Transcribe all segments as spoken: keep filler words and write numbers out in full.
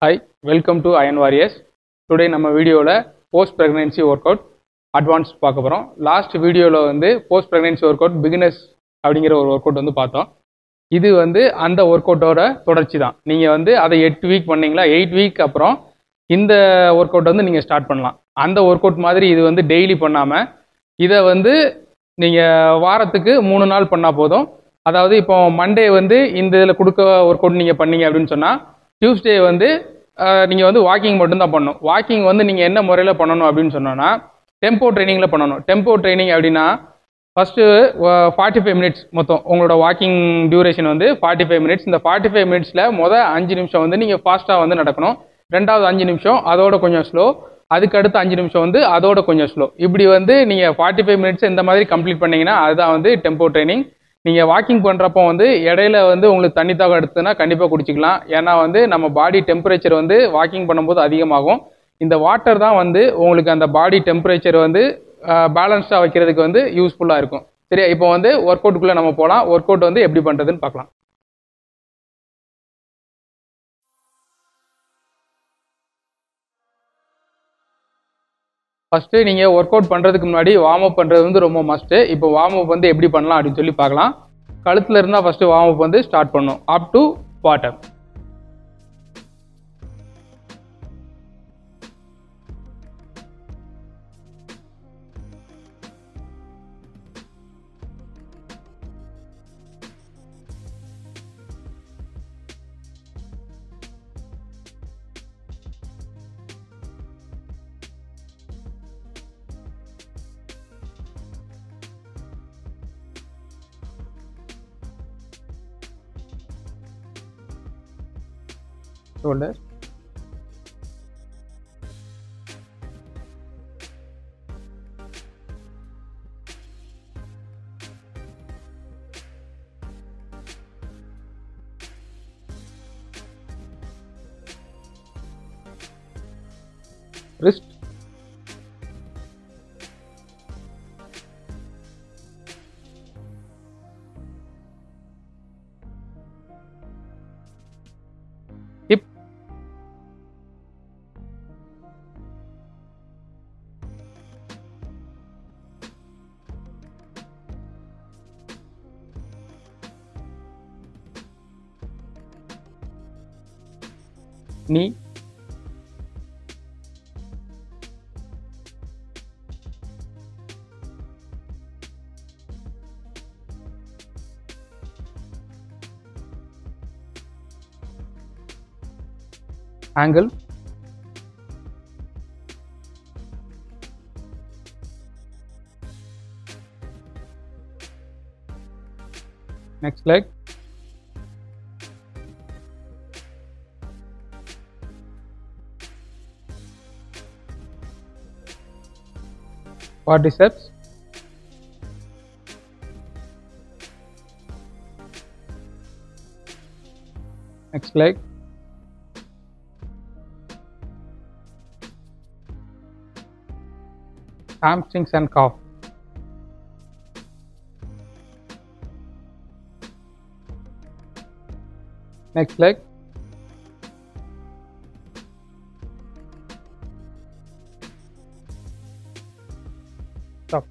Hi, welcome to Iron Warriors. Today நம்ம வீடியோல post pregnancy workout advanced பார்க்க போறோம். Last வீடியோல வந்து post pregnancy workout beginners அப்படிங்கிற ஒரு workout வந்து பார்த்தோம். இது வந்து அந்த workoutோட தொடர்ச்சி தான். நீங்க வந்து அதை எட்டு வீக் பண்ணீங்களா, எட்டு வீக் அப்புறம் இந்த workout வந்து நீங்க ஸ்டார்ட் பண்ணலாம். அந்த workout மாதிரி இது வந்து டெய்லி பண்ணாம இதை வந்து நீங்க வாரத்துக்கு மூணு நாள் பண்ணா போதும். அதாவது இப்போ மண்டே வந்து இந்த இதில் கொடுக்க ஒர்க் நீங்கள் பண்ணீங்க அப்படின்னு சொன்னால் டியூஸ்டே வந்து நீங்கள் வந்து வாக்கிங் மட்டும்தான் பண்ணணும். வாக்கிங் வந்து நீங்கள் என்ன முறையில் பண்ணணும் அப்படின்னு சொன்னோன்னா டெம்போ ட்ரைனிங்கில் பண்ணணும். டெம்போ ட்ரைனிங் அப்படின்னா ஃபஸ்ட்டு ஃபார்ட்டி ஃபைவ் மினிட்ஸ் மொத்தம் உங்களோட வாக்கிங் டியூரேஷன் வந்து ஃபார்ட்டி ஃபைவ் மினிட்ஸ். இந்த ஃபார்ட்டி ஃபைவ் மினிட்ஸில் மொதல் அஞ்சு நிமிஷம் வந்து நீங்கள் ஃபாஸ்ட்டாக வந்து நடக்கணும். ரெண்டாவது அஞ்சு நிமிஷம் அதோட கொஞ்சம் ஸ்லோ, அதுக்கு அடுத்து அஞ்சு நிமிஷம் வந்து அதோட கொஞ்சம் ஸ்லோ. இப்படி வந்து நீங்கள் ஃபார்ட்டி ஃபைவ் மினிட்ஸ் இந்த மாதிரி கம்ப்ளீட் பண்ணிங்கன்னா அதுதான் வந்து டெம்போ ட்ரைனிங். நீங்கள் வாக்கிங் பண்ணுறப்போ வந்து இடையில வந்து உங்களுக்கு தண்ணி தாகம் எடுத்துன்னா கண்டிப்பாக குடிச்சிக்கலாம். ஏன்னா வந்து நம்ம பாடி டெம்பரேச்சர் வந்து வாக்கிங் பண்ணும்போது அதிகமாகும். இந்த வாட்டர் தான் வந்து உங்களுக்கு அந்த பாடி டெம்பரேச்சர் வந்து பேலன்ஸ்டாக வைக்கிறதுக்கு வந்து யூஸ்ஃபுல்லாக இருக்கும். சரியா, இப்போ வந்து ஒர்க் அவுட்டுக்குள்ளே நம்ம போகலாம். ஒர்க் அவுட் வந்து எப்படி பண்ணுறதுன்னு பார்க்கலாம். ஃபஸ்ட்டு நீங்கள் ஒர்க் அவுட் பண்ணுறதுக்கு முன்னாடி வார்ம் அப் பண்ணுறது வந்து ரொம்ப மஸ்ட்டு. இப்போ வார்ம் அப் வந்து எப்படி பண்ணலாம் அப்படின்னு சொல்லி பார்க்கலாம். கழுத்தில் இருந்தால் ஃபஸ்ட்டு வார்ம் அப் வந்து ஸ்டார்ட் பண்ணணும். Up to bottom. shoulder, wrist, hip, knee, ankle, next leg, quadriceps, next leg, hamstrings and calf, next leg, stop.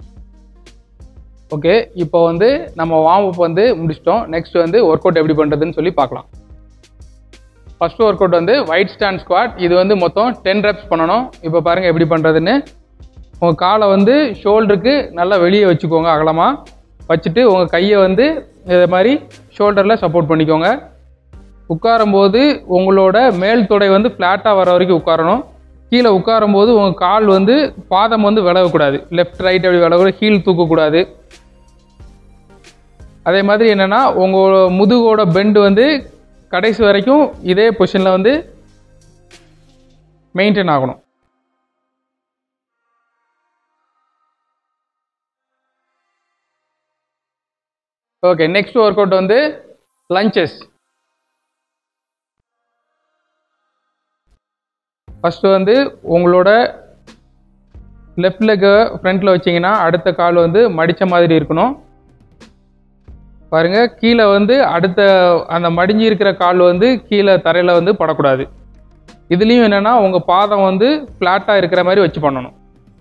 Okay, இப்போ வந்து நம்ம வார்ம் அப் வந்து முடிச்சிட்டோம். நெக்ஸ்ட் வந்து ஒர்க் அவுட் எப்படி பண்ணுறதுன்னு சொல்லி பார்க்கலாம். ஃபர்ஸ்ட் ஒர்க் அவுட் வந்து வைட் ஸ்டாண்ட் ஸ்குவாட். இது வந்து மொத்தம் டென் ரெப்ஸ் பண்ணணும். இப்போ பாருங்கள் எப்படி பண்ணுறதுன்னு. உங்கள் காலை வந்து ஷோல்டருக்கு நல்லா வெளியே வச்சுக்கோங்க, அகலமாக வச்சுட்டு உங்கள் கையை வந்து இது மாதிரி ஷோல்டரில் சப்போர்ட் பண்ணிக்கோங்க. உட்காரும்போது உங்களோட மேல் தொடை வந்து ஃப்ளாட்டாக வர வரைக்கும் உட்காரணும். கீழே உட்காரும்போது உங்கள் கால் வந்து பாதம் வந்து விலகக்கூடாது. லெஃப்ட் ரைட் அப்படி விலகக்கூடாது, ஹீல் தூக்கக்கூடாது. அதே மாதிரி என்னென்னா உங்கள் முதுகோட பெண்டு வந்து கடைசி வரைக்கும் இதே பொசிஷனில் வந்து மெயின்டைன் ஆகணும். ஓகே, நெக்ஸ்ட் ஒர்க் அவுட் வந்து லஞ்சஸ். ஃபஸ்ட்டு வந்து உங்களோட லெஃப்ட் லெக்கை ஃப்ரண்ட்டில் வச்சிங்கன்னா அடுத்த கால் வந்து மடித்த மாதிரி இருக்கணும். பாருங்கள், கீழே வந்து அடுத்த அந்த மடிஞ்சு இருக்கிற கால் வந்து கீழே தரையில் வந்து படக்கூடாது. இதுலேயும் என்னென்னா உங்கள் பாதம் வந்து ஃப்ளாட்டாக இருக்கிற மாதிரி வச்சு பண்ணணும்.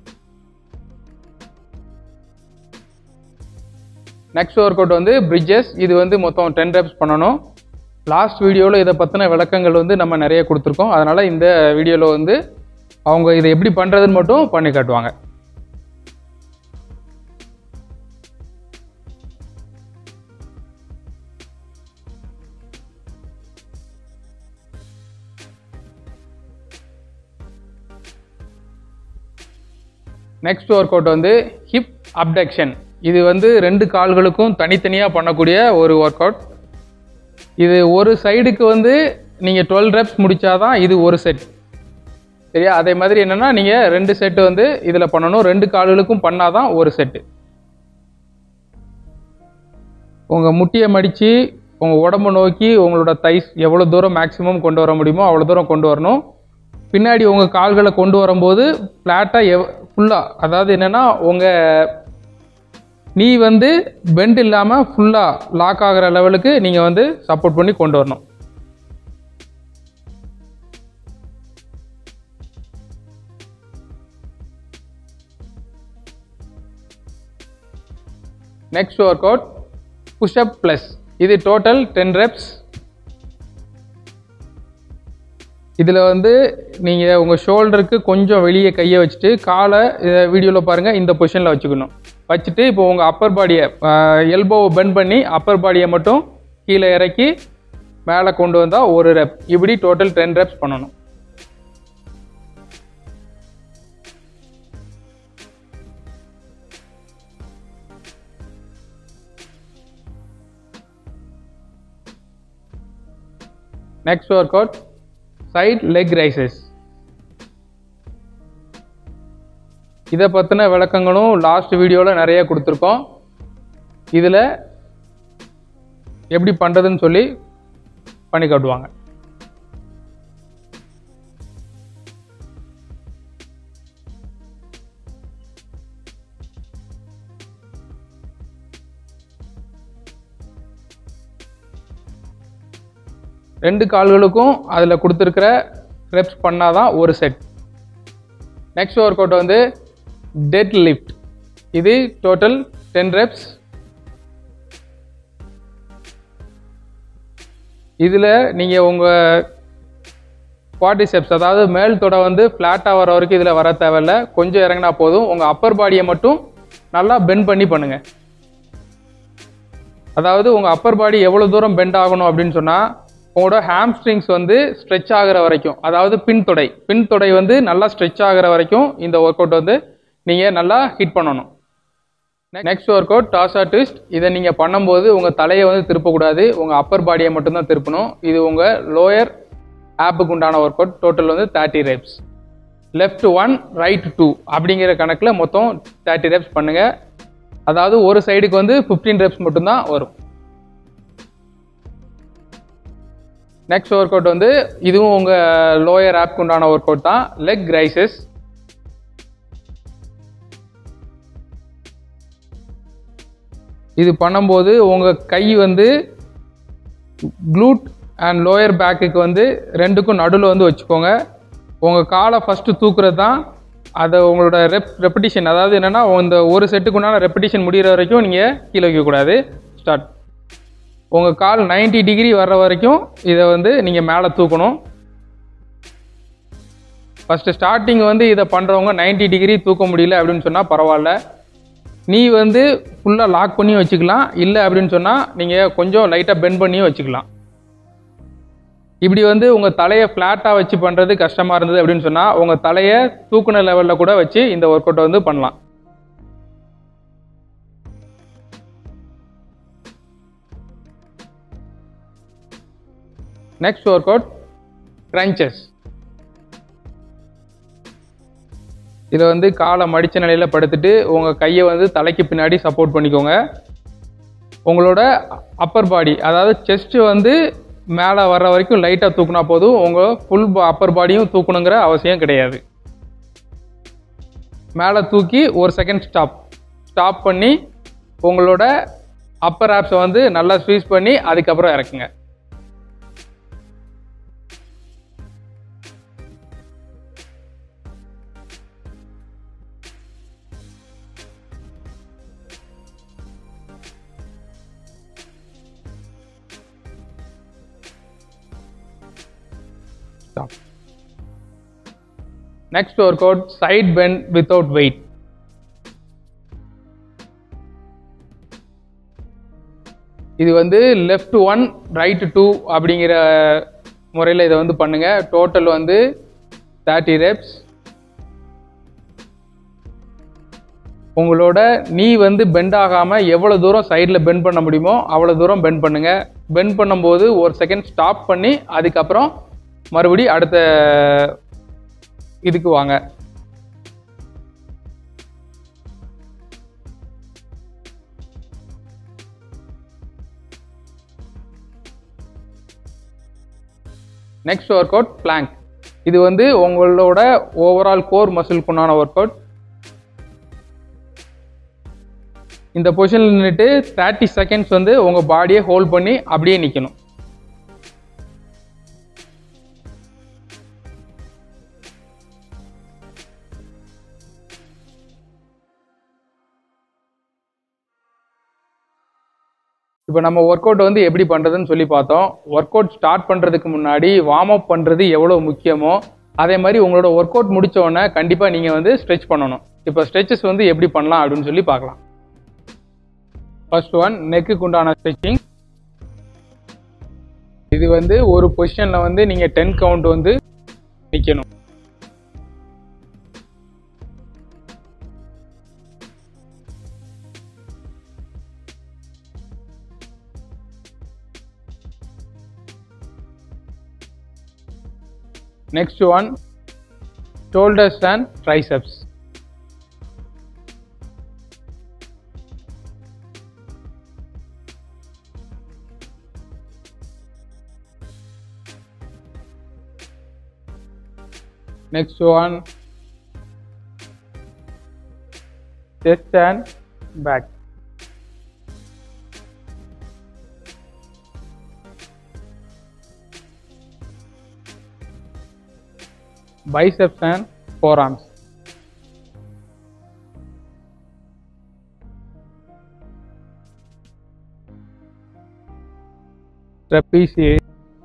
நெக்ஸ்ட் ஒர்க் அவுட் வந்து பிரிட்ஜஸ். இது வந்து மொத்தம் டென் ரெப்ஸ் பண்ணணும். லாஸ்ட் வீடியோவில் இதை பற்றின விளக்கங்கள் வந்து நம்ம நிறைய கொடுத்துருக்கோம். அதனால் இந்த வீடியோவில் வந்து அவங்க இதை எப்படி பண்ணுறதுன்னு மட்டும் பண்ணி காட்டுவாங்க. நெக்ஸ்ட் ஒர்க் அவுட் வந்து ஹிப் அப்டக்ஷன். இது வந்து ரெண்டு கால்களுக்கும் தனித்தனியாக பண்ணக்கூடிய ஒரு ஒர்க் அவுட். இது ஒரு சைடுக்கு வந்து நீங்கள் டுவெல் ரெப்ஸ் முடித்தாதான் இது ஒரு செட். சரியா? அதே மாதிரி என்னென்னா நீங்கள் ரெண்டு செட்டு வந்து இதில் பண்ணணும். ரெண்டு கால்களுக்கும் பண்ணாதான் ஒரு செட்டு. உங்கள் முட்டியை மடித்து உங்கள் உடம்பு நோக்கி உங்களோட தைஸ் எவ்வளோ தூரம் மேக்ஸிமம் கொண்டு வர முடியுமோ அவ்வளோ தூரம் கொண்டு வரணும். பின்னாடி உங்கள் கால்களை கொண்டு வரும்போது ஃப்ளாட்டாக எவ் ஃபுல்லாக, அதாவது என்னென்னா உங்கள் நீ வந்து பெண்ட் இல்லாமல் ஃபுல்லாக லாக் ஆகிற லெவலுக்கு நீங்கள் வந்து சப்போர்ட் பண்ணி கொண்டு வரணும். Next work out push up plus. இது டோட்டல் டென் ரெப்ஸ். இதில் வந்து நீங்கள் உங்கள் ஷோல்டருக்கு கொஞ்சம் வெளியே கையை வச்சுட்டு காலை வீடியோவில் பாருங்கள் இந்த பொசிஷனில் வச்சுக்கணும். வச்சுட்டு இப்போ உங்கள் அப்பர் பாடியை எல்போவை பெண்ட் பண்ணி அப்பர் பாடியை மட்டும் கீழே இறக்கி மேலே கொண்டு வந்தால் ஒரு ரெப். இப்படி டோட்டல் டென் ரெப்ஸ் பண்ணணும். Next work out side leg raises. இதை பற்றின விளக்கங்களும் லாஸ்ட் வீடியோவில் நிறைய கொடுத்துருக்கோம். இதில் எப்படி பண்ணுறதுன்னு சொல்லி பண்ணி காட்டுவாங்க. ரெண்டு கால்களுக்கும் அதில் கொடுத்துருக்கிற ரெப்ஸ் பண்ணாதான் ஒரு செட். நெக்ஸ்ட் ஒர்க் அவுட் வந்து டெட் லிஃப்ட். இது டோட்டல் டென் ரெப்ஸ். இதில் நீங்கள் உங்கள் குவாட்ரிசெப்ஸ், அதாவது மேல் தொடை வந்து ஃப்ளாட்டாக வர வரைக்கும் இதில் வர தேவையில்ல. கொஞ்சம் இறங்கினா போதும். உங்கள் அப்பர் பாடியை மட்டும் நல்லா பெண்ட் பண்ணி பண்ணுங்கள். அதாவது உங்கள் அப்பர் பாடி எவ்வளோ தூரம் பெண்ட் ஆகணும் அப்படின்னு சொன்னால் உங்களோட ஹாம்ஸ்ட்ரிங்ஸ் வந்து ஸ்ட்ரெச் ஆகிற வரைக்கும், அதாவது பின் தொடை பின் தொடை வந்து நல்லா ஸ்ட்ரெச் ஆகிற வரைக்கும் இந்த ஒர்க் அவுட் வந்து நீங்கள் நல்லா ஹிட் பண்ணணும். Next work out torso twist. இதை நீங்கள் பண்ணும்போது உங்கள் தலையை வந்து திருப்பக்கூடாது. உங்கள் அப்பர் பாடியை மட்டும்தான் திருப்பணும். இது உங்கள் லோயர் ஆப்புக்கு உண்டான ஒர்க் அவுட். டோட்டல் வந்து thirty reps. Left one right two அப்படிங்கிற கணக்கில் மொத்தம் தேர்ட்டி ரெப்ஸ் பண்ணுங்கள். அதாவது ஒரு சைடுக்கு வந்து ஃபிஃப்டீன் ரெப்ஸ் மட்டும்தான் வரும். நெக்ஸ்ட் ஒர்க் அவுட் வந்து இதுவும் உங்கள் லோயர் ஆப்க்கு உண்டான ஒர்க் அவுட் தான். Leg raises. இது பண்ணும்போது உங்கள் கை வந்து க்ளூட் அண்ட் லோயர் பேக்குக்கு வந்து ரெண்டுக்கும் நடுவில் வந்து வச்சுக்கோங்க. உங்கள் காலை ஃபஸ்ட்டு தூக்குறது தான் அதை உங்களோட ரெப் ரெப்படிஷன், அதாவது என்னென்னா இந்த ஒரு செட்டுக்கு உண்டான ரெப்படிஷன் முடிகிற வரைக்கும் நீங்கள் கீழே வைக்கக்கூடாது. ஸ்டார்ட். உங்கள் கால் நைன்டி டிகிரி வர்ற வரைக்கும் இதை வந்து நீங்கள் மேலே தூக்கணும். ஃபஸ்ட்டு ஸ்டார்டிங் வந்து இதை பண்ணுறவங்க நைன்டி டிகிரி தூக்க முடியல அப்படின்னு சொன்னால் பரவாயில்ல. நீ வந்து ஃபுல்லாக லாக் பண்ணியும் வச்சுக்கலாம். இல்லை அப்படின்னு சொன்னால் நீங்கள் கொஞ்சம் லைட்டாக பெண்ட் பண்ணியும் வச்சுக்கலாம். இப்படி வந்து உங்கள் தலையை ஃப்ளாட்டாக வச்சு பண்ணுறது கஷ்டமாக இருந்தது அப்படின்னு சொன்னால் உங்கள் தலையை தூக்குன லெவலில் கூட வச்சு இந்த ஒர்க் அவுட்டை வந்து பண்ணலாம். Next work out crunches. இதை வந்து காலை மடித்த நிலையில் படுத்துட்டு உங்கள் கையை வந்து தலைக்கு பின்னாடி சப்போர்ட் பண்ணிக்கோங்க. உங்களோட அப்பர் பாடி, அதாவது செஸ்ட்டு வந்து மேலே வர்ற வரைக்கும் லைட்டாக தூக்குனா போதும். உங்கள் ஃபுல் அப்பர் பாடியும் தூக்கணுங்கிற அவசியம் கிடையாது. மேலே தூக்கி ஒரு செகண்ட் ஸ்டாப் ஸ்டாப் பண்ணி உங்களோட அப்பர் ஆப்ஸை வந்து நல்லா ஸ்வீஸ் பண்ணி அதுக்கப்புறம் இறக்குங்க. stop. Next workout, side bend without weight. இது வந்து left one right two அப்படிங்கிற முறையில் இதை வந்து பண்ணுங்க. டோட்டல் வந்து thirty reps. உங்களோட நீ வந்து பெண்ட் ஆகாமல் எவ்வளோ தூரம் சைடில் பெண்ட் பண்ண முடியுமோ அவ்வளோ தூரம் பெண்ட் பண்ணுங்க. பெண்ட் பண்ணும்போது ஒரு செகண்ட் ஸ்டாப் பண்ணி அதுக்கப்புறம் மறுபடி அடுத்த இதுக்கு வாங்க. Next work out plank. இது வந்து உங்களோட ஓவரால் கோர் மசிலுக்குண்டான ஒர்க் அவுட். இந்த பொசிஷனில் நின்றுட்டு தேர்ட்டி செகண்ட்ஸ் வந்து உங்கள் பாடியை ஹோல்ட் பண்ணி அப்படியே நிற்கணும். இப்போ நம்ம ஒர்க் அவுட் வந்து எப்படி பண்ணுறதுன்னு சொல்லி பார்த்தோம். ஒர்க் அவுட் ஸ்டார்ட் பண்ணுறதுக்கு முன்னாடி வார்ம் அப் பண்ணுறது எவ்வளோ முக்கியமோ அதே மாதிரி உங்களோட ஒர்க் அவுட் முடித்த உடனே கண்டிப்பாக நீங்கள் வந்து ஸ்ட்ரெச் பண்ணணும். இப்போ ஸ்ட்ரெச்சஸ் வந்து எப்படி பண்ணலாம் அப்படின்னு சொல்லி பார்க்கலாம். ஃபர்ஸ்ட் ஒன், நெக்குக்கு உண்டான ஸ்ட்ரெச்சிங். இது வந்து ஒரு பொசிஷனில் வந்து நீங்கள் டென் கவுண்ட் வந்து நிற்கணும். Next one, shoulders and triceps. Next one, chest and back. Biceps and forearms. Trapezius.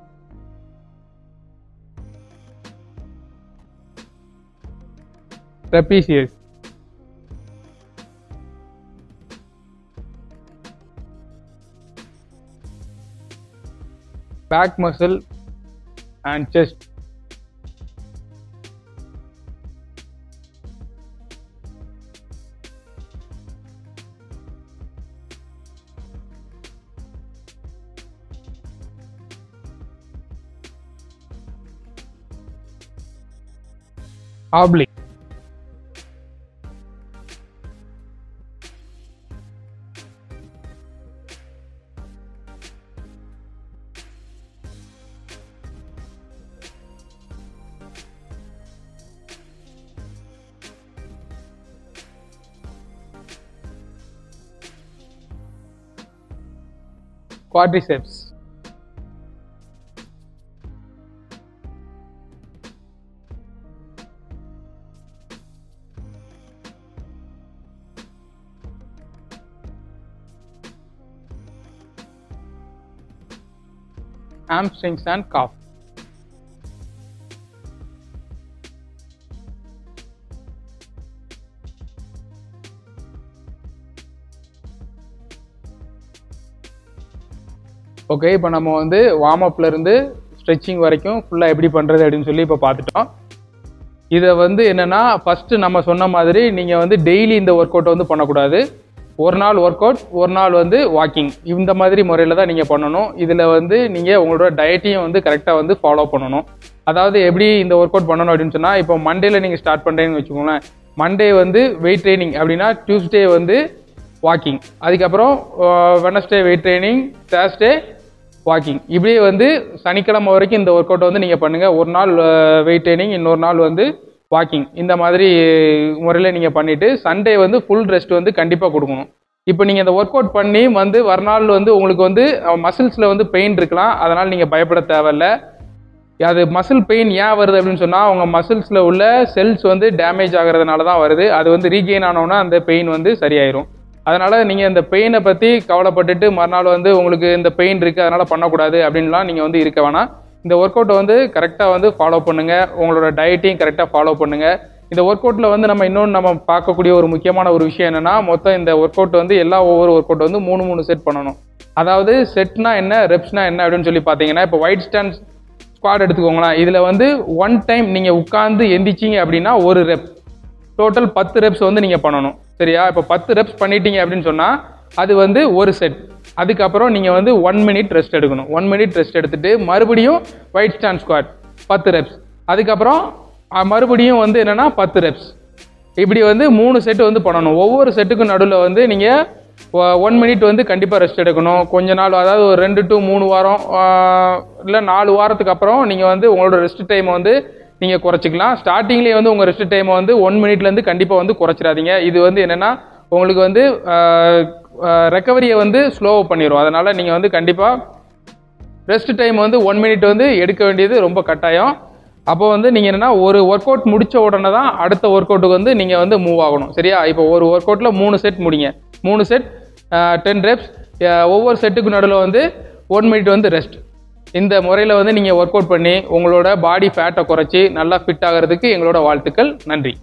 Trapezius. Back muscle and chest. Oblique. Quadriceps. Hamstrings and calf. Okay, இப்போ நம்ம வந்து வார்ம் அப்ல இருந்து ஸ்ட்ரெச்சிங் வரைக்கும் ஃபுல்லாக எப்படி பண்ணுறது அப்படின்னு சொல்லி இப்போ பார்த்துட்டோம். இதை வந்து என்னென்னா, ஃபஸ்ட்டு நம்ம சொன்ன மாதிரி நீங்கள் வந்து டெய்லி இந்த ஒர்க் அவுட்டை வந்து பண்ணக்கூடாது. ஒரு நாள் ஒர்க் அவுட், ஒரு நாள் வந்து வாக்கிங், இந்த மாதிரி முறையில் தான் நீங்கள் பண்ணணும். இதில் வந்து நீங்கள் உங்களோட டயட்டையும் வந்து கரெக்டாக வந்து ஃபாலோ பண்ணணும். அதாவது எப்படி இந்த ஒர்க் அவுட் பண்ணணும் அப்படின்னு சொன்னால், இப்போ மண்டேல நீங்கள் ஸ்டார்ட் பண்ணுறீங்கன்னு வச்சுக்கோங்களேன். மண்டே வந்து வெயிட் ட்ரைனிங் அப்படின்னா டியூஸ்டே வந்து வாக்கிங், அதுக்கப்புறம் Wednesday weight training, Thursday walking, இப்படியே வந்து சனிக்கிழமை வரைக்கும் இந்த ஒர்க் அவுட்டை வந்து நீங்கள் பண்ணுங்கள். ஒரு நாள் வெயிட் ட்ரைனிங், இன்னொரு நாள் வந்து வாக்கிங், இந்த மாதிரி முறையில் நீங்கள் பண்ணிவிட்டு சண்டே வந்து ஃபுல் ரெஸ்ட் வந்து கண்டிப்பாக கொடுக்கணும். இப்போ நீங்கள் இந்த ஒர்க் அவுட் பண்ணி வந்து வரநாள் வந்து உங்களுக்கு வந்து மசில்ஸில் வந்து பெயின் இருக்கலாம், அதனால் நீங்கள் பயப்பட தேவையில்லை. அது மசில் பெயின் ஏன் வருது அப்படின்னு சொன்னால், அவங்க மசில்ஸில் உள்ள செல்ஸ் வந்து டேமேஜ் ஆகிறதுனால தான் வருது. அது வந்து ரீகெயின் ஆனோன்னா அந்த பெயின் வந்து சரியாயிரும். அதனால் நீங்கள் இந்த பெயினை பற்றி கவலைப்பட்டுட்டு மறுநாள் வந்து உங்களுக்கு இந்த பெயின் இருக்குது அதனால் பண்ணக்கூடாது அப்படின்லாம் நீங்கள் வந்து இருக்க வேணாம். இந்த ஒர்க் அவுட்டை வந்து கரெக்டாக வந்து ஃபாலோ பண்ணுங்கள். உங்களோட டயட்டையும் கரெக்டாக ஃபாலோ பண்ணுங்கள். இந்த ஒர்க் அவுட்டில் வந்து நம்ம இன்னொன்று நம்ம பார்க்கக்கூடிய ஒரு முக்கியமான ஒரு விஷயம் என்னென்னா, மொத்தம் இந்த ஒர்க் அவுட் வந்து எல்லா ஒவ்வொரு ஒர்க் அவுட் வந்து மூணு மூணு செட் பண்ணணும். அதாவது செட்னா என்ன, ரெப்ஸ்னா என்ன அப்படின்னு சொல்லி பார்த்தீங்கன்னா, இப்போ ஒயிட் ஸ்டாண்ட் ஸ்குவாட் எடுத்துக்கோங்களேன். இதில் வந்து ஒன் டைம் நீங்கள் உட்காந்து எந்திச்சிங்க அப்படின்னா ஒரு ரெப், டோட்டல் பத்து ரெப்ஸ் வந்து நீங்கள் பண்ணணும். சரியா? இப்போ பத்து ரெப்ஸ் பண்ணிட்டீங்க அப்படின்னு சொன்னால் அது வந்து ஒரு செட். அதுக்கப்புறம் நீங்கள் வந்து ஒன் மினிட் ரெஸ்ட் எடுக்கணும். ஒன் மினிட் ரெஸ்ட் எடுத்துகிட்டு மறுபடியும் ஒயிட் ஸ்டாண்ட் ஸ்குவாட் பத்து ரெப்ஸ், அதுக்கப்புறம் மறுபடியும் வந்து என்னென்னா பத்து ரெப்ஸ். இப்படி வந்து மூணு செட்டு வந்து பண்ணணும். ஒவ்வொரு செட்டுக்கும் நடுவில் வந்து நீங்கள் ஒன் மினிட் வந்து கண்டிப்பாக ரெஸ்ட் எடுக்கணும். கொஞ்ச நாள், அதாவது ஒரு ரெண்டு டு மூணு வாரம் இல்லை நாலு வாரத்துக்கு அப்புறம் நீங்கள் வந்து உங்களோட ரெஸ்ட் டைமை வந்து நீங்கள் குறைச்சிக்கலாம். ஸ்டார்டிங்லேயே வந்து உங்கள் ரெஸ்ட் டைமை வந்து ஒன் மினிட்லேருந்து கண்டிப்பாக வந்து குறைச்சிடாதீங்க. இது வந்து என்னென்னா உங்களுக்கு வந்து ரெக்கவரியை வந்து ஸ்லோவ் பண்ணிடும். அதனால் நீங்கள் வந்து கண்டிப்பாக ரெஸ்ட் டைம் வந்து ஒன் மினிட் வந்து எடுக்க வேண்டியது ரொம்ப கட்டாயம். அப்போ வந்து நீங்கள் என்னென்னா ஒரு ஒர்க் அவுட் முடித்த உடனே தான் அடுத்த ஒர்க் அவுட்டுக்கு வந்து நீங்கள் வந்து மூவ் ஆகணும். சரியா? இப்போ ஒரு ஒர்க் அவுட்டில் மூணு செட் முடிங்க. மூணு செட் டென் ரெப்ஸ், ஒவ்வொரு செட்டுக்கு நடுவில் வந்து ஒன் மினிட் வந்து ரெஸ்ட். இந்த முறையில் வந்து நீங்கள் ஒர்க் அவுட் பண்ணி உங்களோட பாடி ஃபேட்டை குறைச்சி நல்லா ஃபிட் ஆகிறதுக்கு எங்களோட வாழ்த்துக்கள். நன்றி.